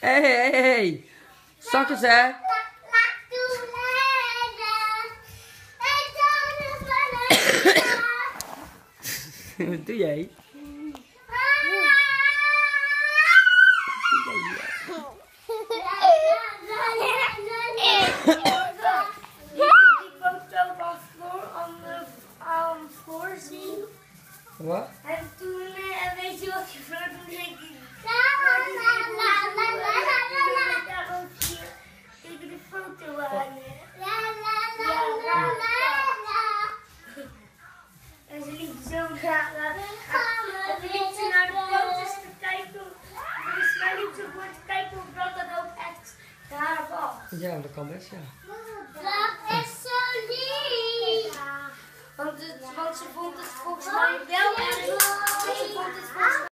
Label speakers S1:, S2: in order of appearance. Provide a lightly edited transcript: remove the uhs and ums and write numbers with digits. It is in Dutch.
S1: Hey. Zachtjes hè. Wat doe jij? Wat?
S2: En toen, weet je wat je vroeg toen denk ik... Tegen de foto aan. En ze liep zo naar de foto's te kijken. Dus mij liep zo voor te kijken of dat ook echt haar was.
S1: Ja, dat kan best, ja.
S2: Dat is zo lief. Want ze vond het volgens mij wel erg. Ze vond het volgens mij